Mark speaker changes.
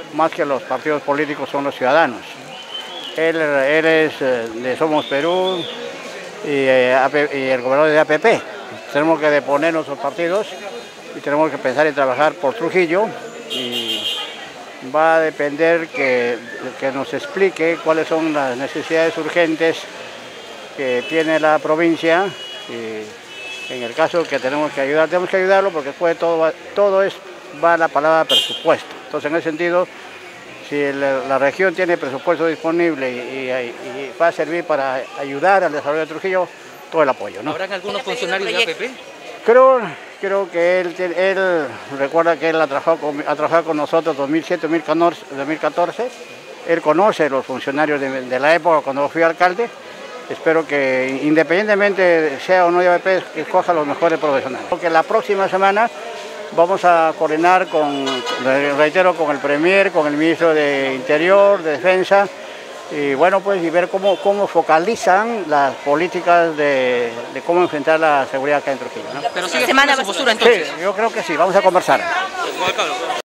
Speaker 1: más que los partidos políticos son los ciudadanos. Él es de Somos Perú y el gobernador de APP. Tenemos que deponer nuestros partidos y tenemos que pensar en trabajar por Trujillo, y va a depender que nos explique cuáles son las necesidades urgentes que tiene la provincia, y en el caso que tenemos que ayudarlo, porque después va a la palabra presupuesto. Entonces, en ese sentido, si la región tiene presupuesto disponible y va a servir para ayudar al desarrollo de Trujillo, todo el apoyo, ¿no?
Speaker 2: ¿Habrán algunos funcionarios de APP?
Speaker 1: Creo que él recuerda que él ha trabajado con nosotros 2007, 2014. Él conoce los funcionarios de la época cuando fui alcalde. Espero que independientemente sea o no de APP, escoja los mejores profesionales. Porque la próxima semana vamos a coordinar reitero, con el Premier, con el Ministro de Interior, de Defensa, y bueno, pues y ver cómo focalizan las políticas de cómo enfrentar la seguridad acá en Trujillo, ¿no?
Speaker 2: Pero sigue semana su postura entonces.
Speaker 1: Sí, yo creo que sí, vamos a conversar.